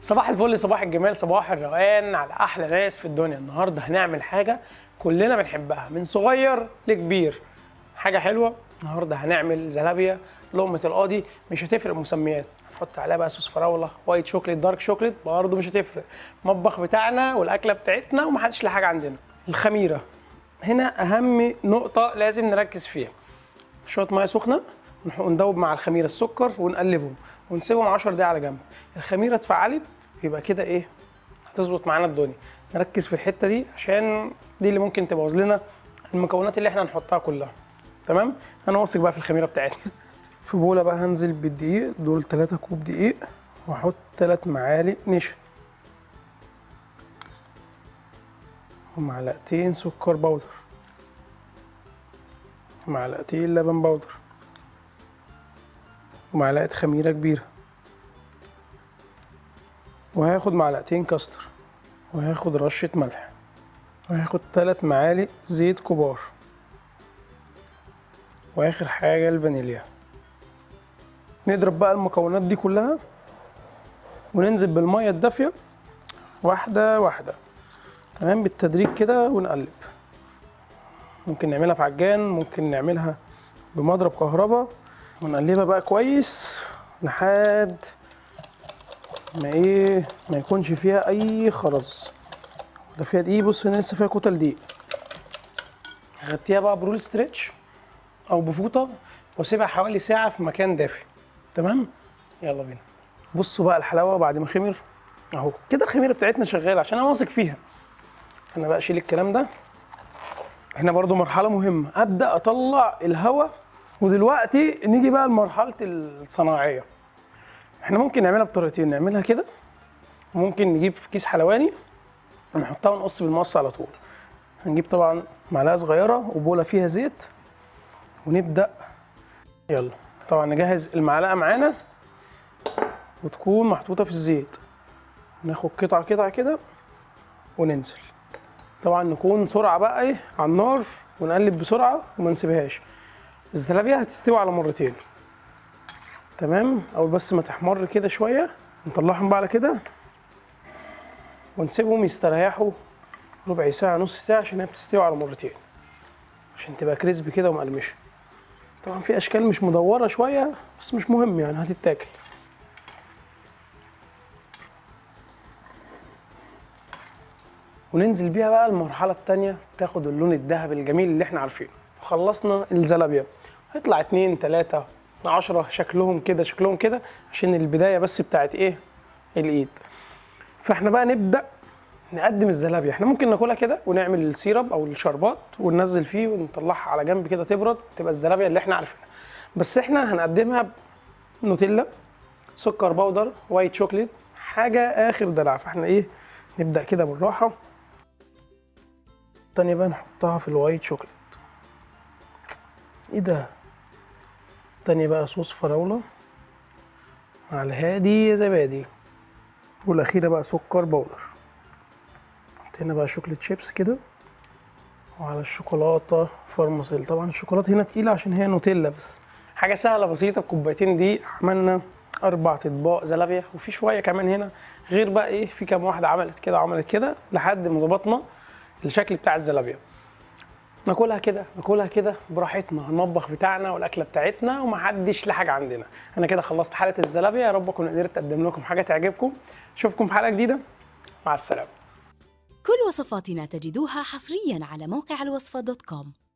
صباح الفل، صباح الجمال، صباح الروقان على احلى ناس في الدنيا. النهارده هنعمل حاجه كلنا بنحبها من صغير لكبير، حاجه حلوه. النهارده هنعمل زلابيا لقمه القاضي. مش هتفرق مسميات، هنحط عليها بقى صوص فراوله، وايت شوكليت، دارك شوكليت، برضه مش هتفرق. المطبخ بتاعنا والاكله بتاعتنا ومحدش له حاجه عندنا. الخميره هنا اهم نقطه لازم نركز فيها. شويه ميه سخنه وندوب مع الخميره السكر ونقلبهم ونسيبهم 10 دقايق على جنب. الخميره اتفعلت يبقى كده ايه، هتظبط معانا الدنيا. نركز في الحته دي عشان دي اللي ممكن تبوظ لنا المكونات اللي احنا هنحطها كلها. تمام، انا واثق بقى في الخميره بتاعتنا. في بوله بقى هنزل بالدقيق، دول 3 كوب دقيق، واحط 3 معالق نشا ومعلقتين سكر بودر، معلقتين لبن بودر، ومعلقه خميره كبيره، وهاخد معلقتين كاستر، وهاخد رشه ملح، وهاخد 3 معالق زيت كبار، واخر حاجه الفانيليا. نضرب بقى المكونات دي كلها وننزل بالميه الدافيه واحده واحده، تمام، بالتدريج كده، ونقلب. ممكن نعملها في عجان، ممكن نعملها بمضرب كهرباء، ونقلبها بقى كويس لحد ما يكونش فيها اي خرز ولا فيها دقيق. بص هنا لسه فيها كتل دقيق. هغطيها بقى برول ستريتش او بفوطه واسيبها حوالي ساعه في مكان دافي. تمام، يلا بينا. بصوا بقى الحلاوه بعد ما خمر اهو كده. الخميره بتاعتنا شغاله عشان انا واثق فيها. انا بقى اشيل الكلام ده. هنا برضو مرحله مهمه، ابدا اطلع الهواء. ودلوقتي نيجي بقى لمرحله الصناعيه. احنا ممكن نعملها بطريقتين، نعملها كده، وممكن نجيب في كيس حلواني ونحطها ونقص بالمقص على طول. هنجيب طبعا معلقه صغيره وبوله فيها زيت ونبدا. يلا طبعا نجهز المعلقه معانا وتكون محطوطه في الزيت. ناخد قطعه قطعه كده وننزل. طبعا نكون سرعه بقى ايه على النار، ونقلب بسرعه وما نسيبهاش. الزلابيه هتستوي على مرتين، تمام. اول بس ما تحمر كده شويه نطلعهم بقى على كده ونسيبهم يستريحوا ربع ساعه نص ساعه، عشان هي بتستوي على مرتين عشان تبقى كريسبي كده ومقرمشه. طبعا في اشكال مش مدوره شويه بس مش مهم، يعني هتتاكل. وننزل بيها بقى المرحله الثانيه، تاخد اللون الذهبي الجميل اللي احنا عارفينه. وخلصنا الزلابيه، هيطلع 2 3 10 شكلهم كده عشان البدايه بس بتاعت ايه، الايد. فاحنا بقى نبدا نقدم الزلابيه. احنا ممكن ناكلها كده ونعمل السيرب او الشربات وننزل فيه ونطلعها على جنب كده تبرد، تبقى الزلابيه اللي احنا عارفينها. بس احنا هنقدمها بنوتيلا، سكر بودر، وايت شوكليت، حاجه اخر دلع. فاحنا ايه، نبدا كده بالراحه. التانية بقى نحطها في الوايت شوكليت. ايه ده؟ التانية بقى صوص فراولة على الهادي يا زبادي. والاخيرة بقى سكر بودر. حطينا بقى شوكليت شيبس كده، وعلى الشوكولاتة فارماسيل. طبعا الشوكولاتة هنا تقيلة عشان هي نوتيلا، بس حاجة سهلة بسيطة. بكوبايتين دي عملنا 4 اطباق زلابية، وفي شوية كمان هنا غير بقى ايه، في كام واحدة عملت كده وعملت كده لحد ما ظبطنا الشكل بتاع الزلابية. ناكلها كده براحتنا، المطبخ بتاعنا والاكله بتاعتنا ومحدش له حاجه عندنا. انا كده خلصت حلقه الزلابيه، يا رب اكون قدرت اقدم لكم حاجه تعجبكم. اشوفكم في حلقه جديده، مع السلامه. كل وصفاتنا تجدوها حصرياً على موقع الوصفة.com.